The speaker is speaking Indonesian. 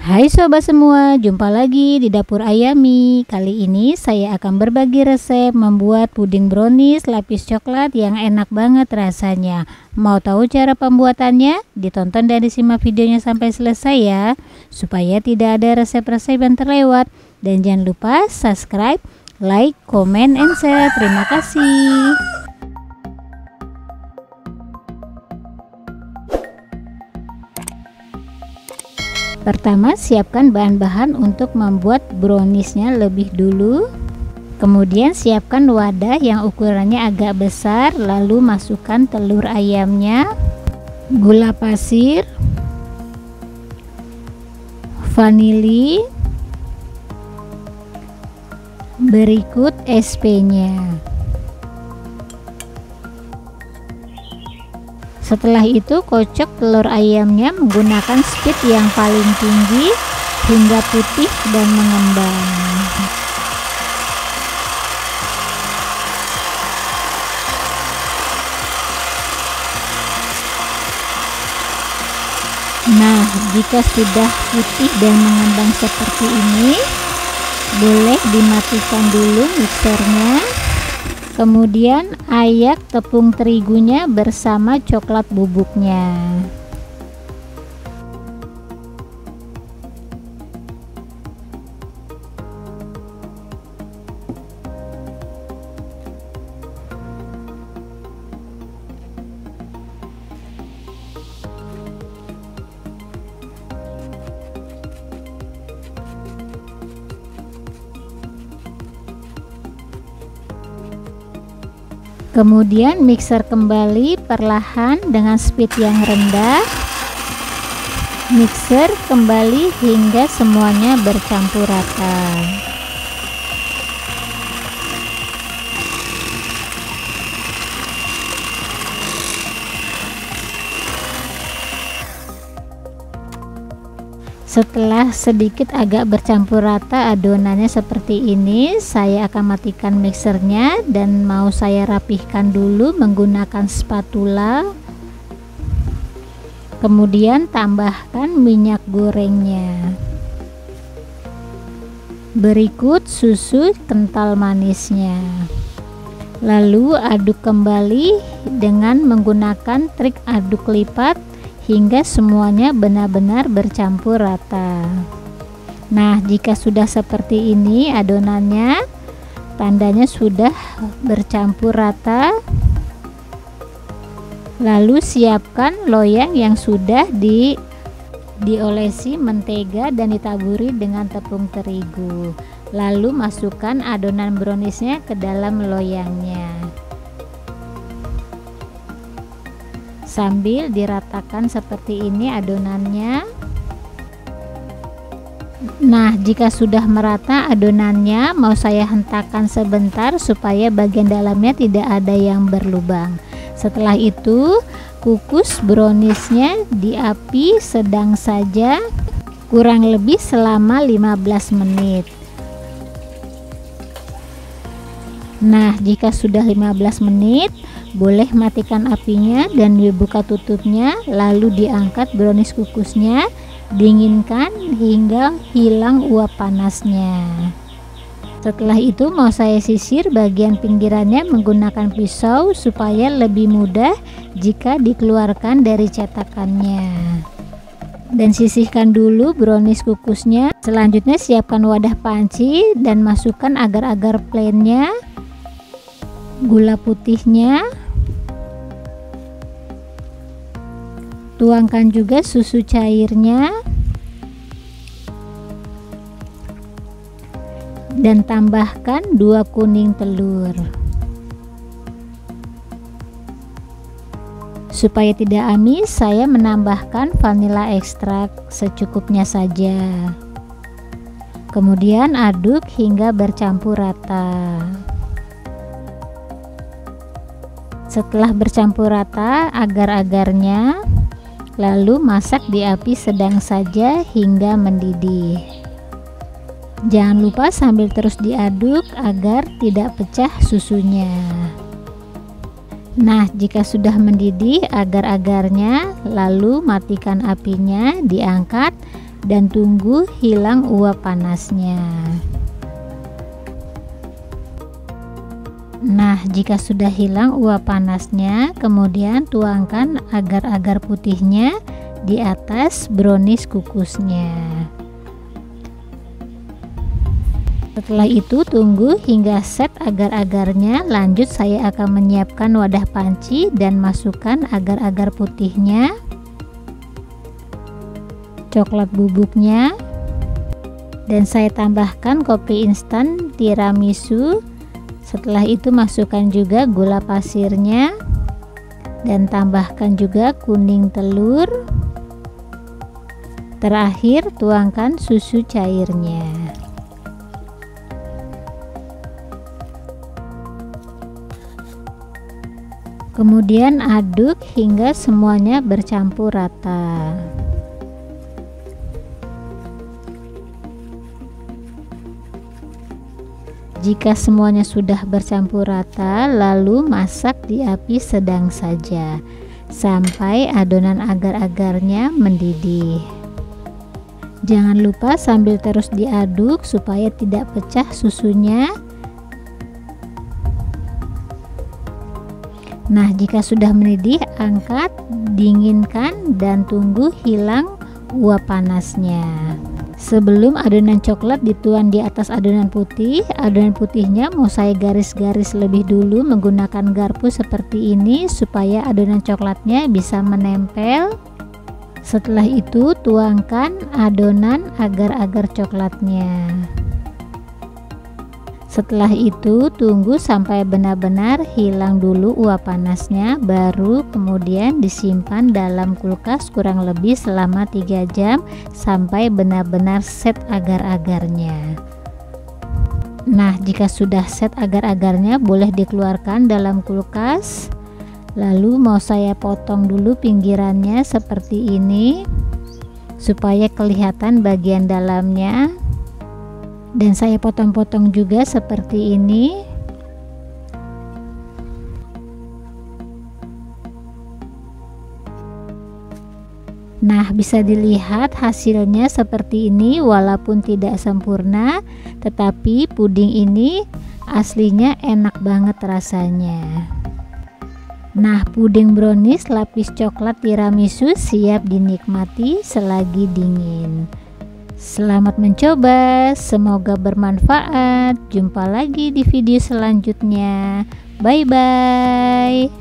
Hai sobat semua, jumpa lagi di dapur Ayami. Kali ini saya akan berbagi resep membuat puding brownies lapis coklat yang enak banget rasanya. Mau tahu cara pembuatannya? Ditonton dan disimak videonya sampai selesai ya, supaya tidak ada resep-resep yang terlewat. Dan jangan lupa subscribe, like, comment, and share. Terima kasih. Pertama, siapkan bahan-bahan untuk membuat browniesnya lebih dulu. Kemudian siapkan wadah yang ukurannya agak besar, lalu masukkan telur ayamnya, gula pasir, vanili, berikut SP-nya. Setelah itu kocok telur ayamnya menggunakan speed yang paling tinggi hingga putih dan mengembang. Nah, jika sudah putih dan mengembang seperti ini, boleh dimatikan dulu mixernya. Kemudian ayak tepung terigunya bersama coklat bubuknya. Kemudian mixer kembali perlahan dengan speed yang rendah. Mixer kembali hingga semuanya bercampur rata. Setelah sedikit agak bercampur rata adonannya seperti ini, saya akan matikan mixernya dan mau saya rapihkan dulu menggunakan spatula. Kemudian tambahkan minyak gorengnya. Berikut susu kental manisnya. Lalu aduk kembali dengan menggunakan trik aduk lipat hingga semuanya benar-benar bercampur rata. Nah, jika sudah seperti ini adonannya, tandanya sudah bercampur rata. Lalu siapkan loyang yang sudah diolesi mentega dan ditaburi dengan tepung terigu. Lalu masukkan adonan browniesnya ke dalam loyangnya, sambil diratakan seperti ini adonannya. Nah, jika sudah merata adonannya, mau saya hentakkan sebentar supaya bagian dalamnya tidak ada yang berlubang. Setelah itu kukus browniesnya di api sedang saja kurang lebih selama 15 menit. Nah, jika sudah 15 menit boleh matikan apinya dan dibuka tutupnya, lalu diangkat brownies kukusnya, dinginkan hingga hilang uap panasnya. Setelah itu mau saya sisir bagian pinggirannya menggunakan pisau supaya lebih mudah jika dikeluarkan dari cetakannya. Dan sisihkan dulu brownies kukusnya. Selanjutnya siapkan wadah panci dan masukkan agar-agar plainnya, gula putihnya, tuangkan juga susu cairnya, dan tambahkan 2 kuning telur. Supaya tidak amis, saya menambahkan vanilla ekstrak secukupnya saja. Kemudian aduk hingga bercampur rata. Setelah bercampur rata agar-agarnya, lalu masak di api sedang saja hingga mendidih. Jangan lupa sambil terus diaduk agar tidak pecah susunya. Nah, jika sudah mendidih agar-agarnya, lalu matikan apinya, diangkat dan tunggu hilang uap panasnya. Nah, jika sudah hilang uap panasnya, kemudian tuangkan agar-agar putihnya di atas brownies kukusnya. Setelah itu tunggu hingga set agar-agarnya. Lanjut saya akan menyiapkan wadah panci dan masukkan agar-agar putihnya, coklat bubuknya, dan saya tambahkan kopi instan tiramisu. Setelah itu masukkan juga gula pasirnya dan tambahkan juga kuning telur. Terakhir tuangkan susu cairnya. Kemudian aduk hingga semuanya bercampur rata. Jika semuanya sudah bercampur rata, lalu masak di api sedang saja sampai adonan agar-agarnya mendidih. Jangan lupa sambil terus diaduk supaya tidak pecah susunya. Nah, jika sudah mendidih, angkat, dinginkan, dan tunggu hilang uap panasnya. Sebelum adonan coklat dituang di atas adonan putih, adonan putihnya mau saya garis-garis lebih dulu menggunakan garpu seperti ini supaya adonan coklatnya bisa menempel. Setelah itu tuangkan adonan agar-agar coklatnya. Setelah itu tunggu sampai benar-benar hilang dulu uap panasnya, baru kemudian disimpan dalam kulkas kurang lebih selama 3 jam sampai benar-benar set agar-agarnya. Nah, jika sudah set agar-agarnya boleh dikeluarkan dalam kulkas. Lalu mau saya potong dulu pinggirannya seperti ini supaya kelihatan bagian dalamnya. Dan saya potong-potong juga seperti ini. Nah, bisa dilihat hasilnya seperti ini. Walaupun tidak sempurna, tetapi puding ini aslinya enak banget rasanya. Nah, puding brownies lapis coklat tiramisu siap dinikmati selagi dingin. Selamat mencoba, semoga bermanfaat. Jumpa lagi di video selanjutnya. Bye bye.